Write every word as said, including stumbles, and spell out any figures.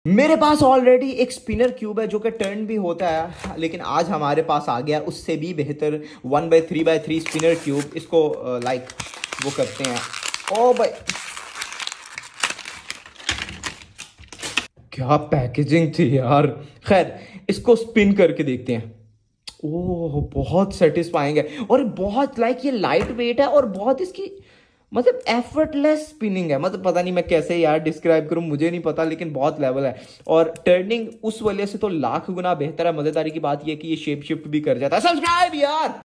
मेरे पास ऑलरेडी एक स्पिनर क्यूब है जो कि टर्न भी होता है, लेकिन आज हमारे पास आ गया उससे भी बेहतर one by three by three spinner cube. इसको लाइक वो करते हैं। ओ भाई क्या पैकेजिंग थी यार। खैर इसको स्पिन करके देखते हैं। ओह बहुत सेटिस्फाइंग है और बहुत लाइक ये लाइट वेट है और बहुत इसकी मतलब एफर्टलेस स्पिनिंग है। मतलब पता नहीं मैं कैसे यार डिस्क्राइब करूं, मुझे नहीं पता, लेकिन बहुत लेवल है। और टर्निंग उस वजह से तो लाख गुना बेहतर है। मजेदारी की बात यह कि ये शेप शिफ्ट भी कर जाता है। सब्सक्राइब यार।